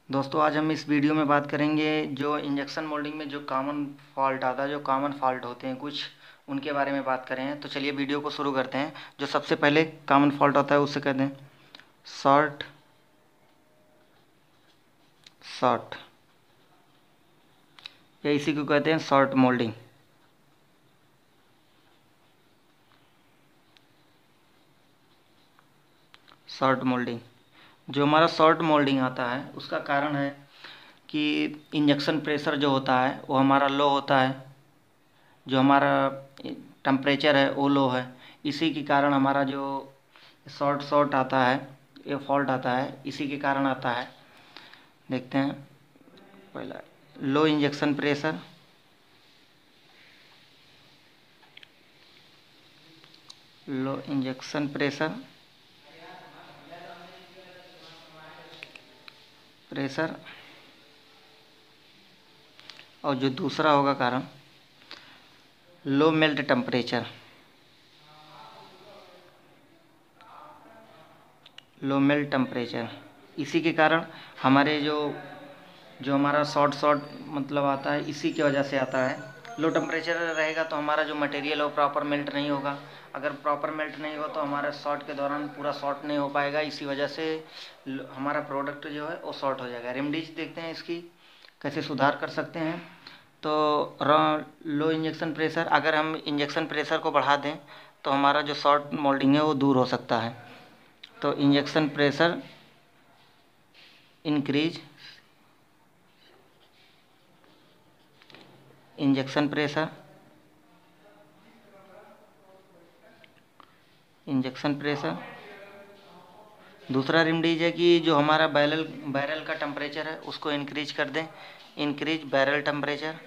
दोस्तों आज हम इस वीडियो में बात करेंगे जो इंजेक्शन मोल्डिंग में जो कॉमन फॉल्ट आता है, जो कॉमन फॉल्ट होते हैं कुछ, उनके बारे में बात करें। तो चलिए वीडियो को शुरू करते हैं। जो सबसे पहले कॉमन फॉल्ट होता है उससे कहते हैं शॉर्ट शॉर्ट या इसी को कहते हैं शॉर्ट मोल्डिंग। शॉर्ट मोल्डिंग जो हमारा शॉर्ट मोल्डिंग आता है उसका कारण है कि इंजेक्शन प्रेशर जो होता है वो हमारा लो होता है, जो हमारा टेम्परेचर है वो लो है। इसी के कारण हमारा जो शॉर्ट शॉर्ट आता है, ये फॉल्ट आता है, इसी के कारण आता है। देखते हैं पहला low injection pressure, low injection pressure pressure और जो दूसरा होगा कारण low melt temperature, low melt temperature. इसी के कारण हमारे जो जो हमारा शॉर्ट शॉर्ट मतलब आता है, इसी की वजह से आता है। लो टेम्परेचर रहेगा तो हमारा जो मटेरियल है वो प्रॉपर मेल्ट नहीं होगा। अगर प्रॉपर मेल्ट नहीं हो तो हमारा शॉर्ट के दौरान पूरा शॉर्ट नहीं हो पाएगा। इसी वजह से हमारा प्रोडक्ट जो है वो शॉर्ट हो जाएगा। रेमडीज देखते हैं इसकी कैसे सुधार कर सकते हैं। तो लो इंजेक्शन प्रेशर, अगर हम इंजेक्शन प्रेशर को बढ़ा दें तो हमारा जो शॉर्ट मोल्डिंग है वो दूर हो सकता है। तो injection pressure increase, injection pressure, injection pressure. दूसरा रेमडीज है कि जो हमारा बैरल बैरल का टेम्परेचर है उसको इंक्रीज कर दें, इंक्रीज बैरल टेम्परेचर।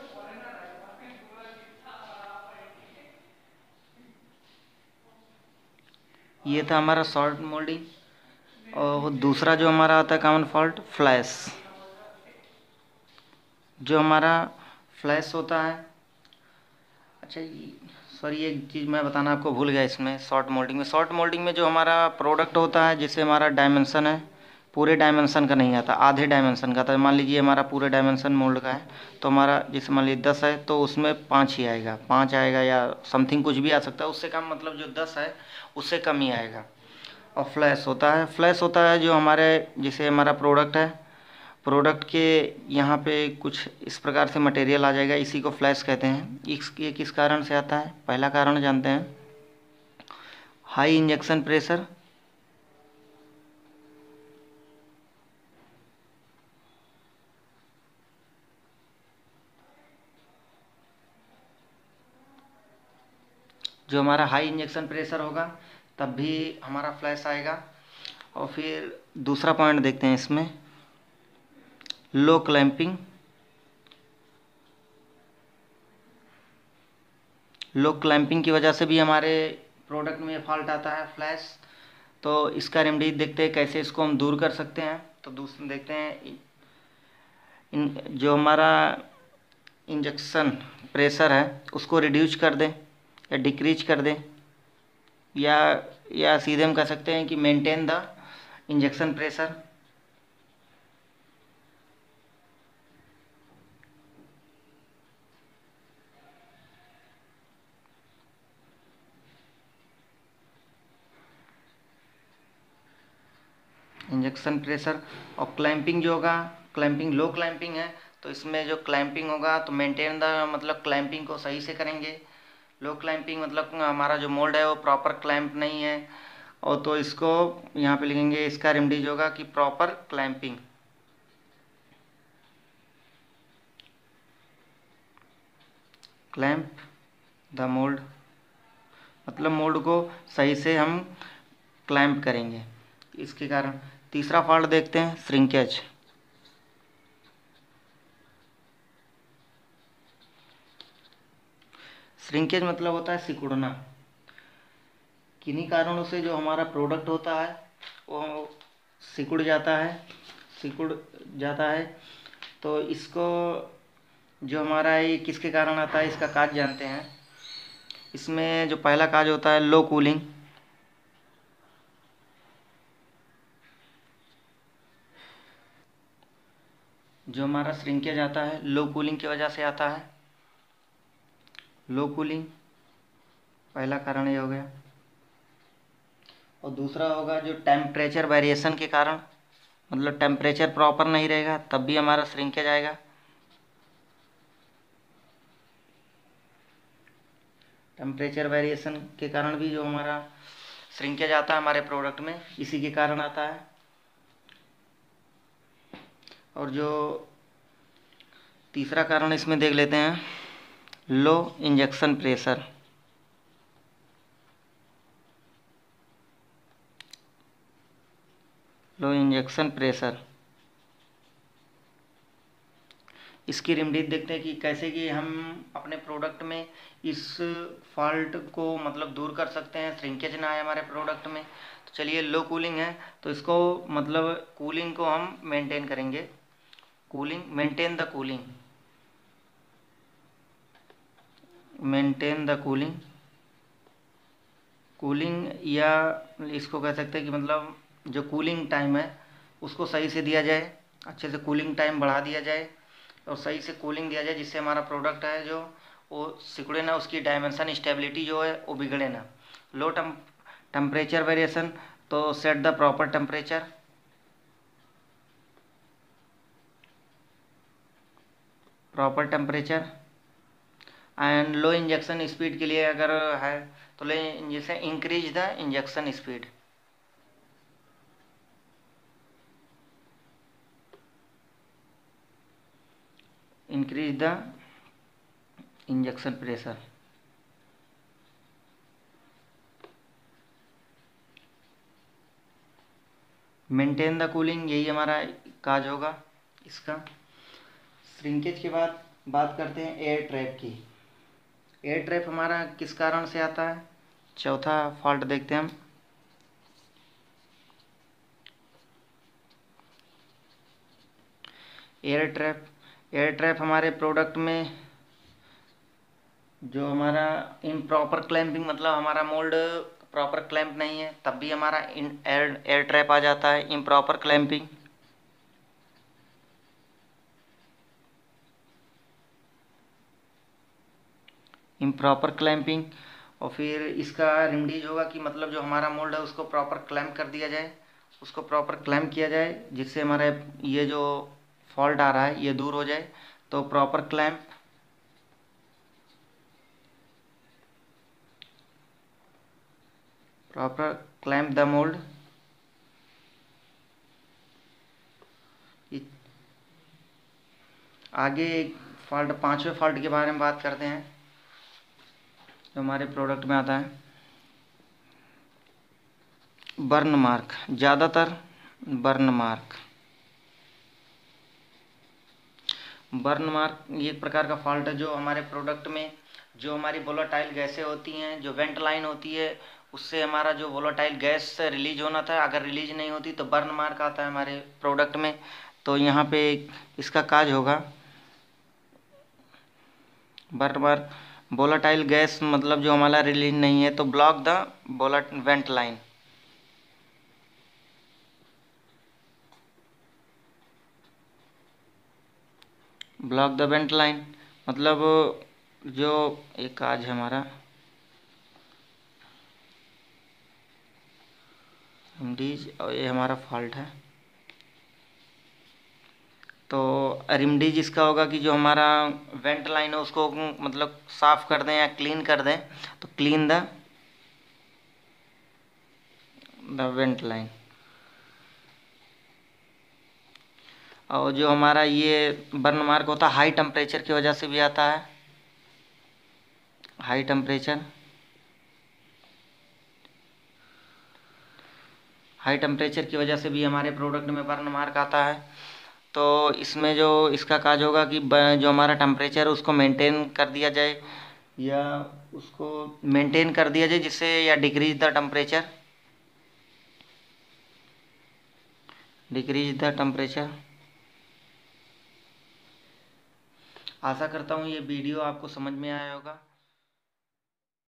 ये था हमारा शॉर्ट मोल्डिंग। और दूसरा जो हमारा आता है कॉमन फॉल्ट फ्लैश, जो हमारा फ्लैश होता है। अच्छा सॉरी, एक चीज़ मैं बताना आपको भूल गया इसमें। शॉर्ट मोल्डिंग में जो हमारा प्रोडक्ट होता है, जैसे हमारा डायमेंशन है पूरे डायमेंशन का नहीं आता, आधे डायमेंशन का आता। मान लीजिए हमारा पूरे डायमेंशन मोल्ड का है तो हमारा जैसे मान लीजिए 10 है तो उसमें 5 ही आएगा, 5 आएगा या समथिंग कुछ भी आ सकता है। उससे कम मतलब जो 10 है उससे कम ही आएगा। और फ्लैश होता है जो हमारे जैसे हमारा प्रोडक्ट है, प्रोडक्ट के यहाँ पे कुछ इस प्रकार से मटेरियल आ जाएगा, इसी को फ्लैश कहते हैं। ये किस कारण से आता है? पहला कारण जानते हैं, हाई इंजेक्शन प्रेशर, जो हमारा हाई इंजेक्शन प्रेशर होगा तब भी हमारा फ्लैश आएगा। और फिर दूसरा पॉइंट देखते हैं इसमें, लो क्लैंपिंग, लो क्लैंपिंग की वजह से भी हमारे प्रोडक्ट में फॉल्ट आता है, फ्लैश। तो इसका रेमेडी देखते हैं कैसे इसको हम दूर कर सकते हैं। तो दूसरा देखते हैं जो हमारा इंजेक्शन प्रेशर है उसको रिड्यूस कर दें या डिक्रीज कर दें, या सीधे हम कह सकते हैं कि maintain the injection pressure. Injection pressure और क्लैंपिंग जो होगा, क्लैंपिंग लो क्लैंपिंग है तो इसमें जो क्लैंपिंग होगा तो मेंटेन द मतलब क्लैंपिंग को सही से करेंगे। लो क्लैंपिंग मतलब हमारा जो मोल्ड है वो प्रॉपर क्लैंप नहीं है, और तो इसको यहाँ पे लिखेंगे, इसका रेमडीज होगा कि proper clamping, clamp the mould, मतलब मोल्ड को सही से हम क्लैंप करेंगे इसके कारण। तीसरा फॉल्ट देखते हैं, श्रिंकेज। श्रिंकेज मतलब होता है सिकुड़ना। किन्हीं कारणों से जो हमारा प्रोडक्ट होता है वो सिकुड़ जाता है, सिकुड़ जाता है। तो इसको जो हमारा ये किसके कारण आता है इसका काज जानते हैं। इसमें जो पहला काज होता है लो कूलिंग, जो हमारा श्रिंकेज आता है लो कूलिंग की वजह से आता है। लो कूलिंग पहला कारण ये हो गया। और दूसरा होगा जो टेम्परेचर वेरिएशन के कारण, मतलब टेम्परेचर प्रॉपर नहीं रहेगा तब भी हमारा श्रिंकेज आएगा। टेम्परेचर वेरिएशन के कारण भी जो हमारा श्रिंकेज आता है हमारे प्रोडक्ट में, इसी के कारण आता है। और जो तीसरा कारण इसमें देख लेते हैं, low injection pressure. Low injection pressure, इसकी रेमेडीज देखते हैं कि कैसे कि हम अपने प्रोडक्ट में इस फॉल्ट को मतलब दूर कर सकते हैं, श्रिंकेज ना आए हमारे प्रोडक्ट में। तो चलिए, लो कूलिंग है तो इसको मतलब कूलिंग को हम मेंटेन करेंगे। Cooling, maintain the cooling, maintain the cooling. Cooling या इसको कह सकते हैं कि मतलब जो कूलिंग टाइम है उसको सही से दिया जाए, अच्छे से कूलिंग टाइम बढ़ा दिया जाए और सही से कूलिंग दिया जाए, जिससे हमारा प्रोडक्ट है जो वो सिकुड़े ना, उसकी डायमेंशन स्टेबिलिटी जो है वो बिगड़े ना। लो टेम्परेचर वेरिएशन, तो set the proper temperature. Proper temperature and low injection speed के लिए अगर है तो ले जैसे increase the injection speed. Increase the injection pressure. Maintain the cooling, यही हमारा काज होगा इसका। श्रिंकेज के बाद बात करते हैं एयर ट्रैप की। एयर ट्रैप हमारा किस कारण से आता है, चौथा फॉल्ट देखते हैं हम। एयर ट्रैप, एयर ट्रैप हमारे प्रोडक्ट में जो हमारा इम्प्रॉपर क्लैंपिंग, मतलब हमारा मोल्ड प्रॉपर क्लैंप नहीं है तब भी हमारा एयर ट्रैप आ जाता है। Improper clamping, improper clamping. और फिर इसका रेमेडीज होगा कि मतलब जो हमारा मोल्ड है उसको प्रॉपर क्लैंप कर दिया जाए, उसको प्रॉपर क्लैंप किया जाए, जिससे हमारा ये जो फॉल्ट आ रहा है ये दूर हो जाए। तो proper clamp, proper clamp the mould. आगे एक फॉल्ट, पांचवें फॉल्ट के बारे में बात करते हैं जो हमारे प्रोडक्ट में आता है, बर्न मार्क। ज़्यादातर बर्न मार्क, बर्न मार्क ये एक प्रकार का फॉल्ट है जो हमारे प्रोडक्ट में जो हमारी वोलेटाइल गैसें होती हैं, जो वेंट लाइन होती है, उससे हमारा जो वोलेटाइल गैस रिलीज होना था, अगर रिलीज नहीं होती तो बर्न मार्क आता है हमारे प्रोडक्ट में। तो यहाँ पे इसका काज होगा, बर्न मार्क, वोलेटाइल गैस मतलब जो हमारा रिलीज नहीं है तो block the vent line. Block the vent line मतलब जो एक काज है हमारा रेमडीज, और ये हमारा फॉल्ट है। तो रेमडीज इसका होगा कि जो हमारा वेंट लाइन है उसको मतलब साफ कर दें या क्लीन कर दें। तो क्लीन द वेंट लाइन। और जो हमारा ये बर्न मार्क होता है हाई टेम्परेचर की वजह से भी आता है। हाई टेम्परेचर, हाई टेम्परेचर की वजह से भी हमारे प्रोडक्ट में बर्न मार्क आता है। तो इसमें जो इसका काज होगा कि जो हमारा टेम्परेचर है उसको मेंटेन कर दिया जाए, या उसको मेंटेन कर दिया जाए जिससे, या decrease the temperature, decrease the temperature. आशा करता हूँ ये वीडियो आपको समझ में आया होगा।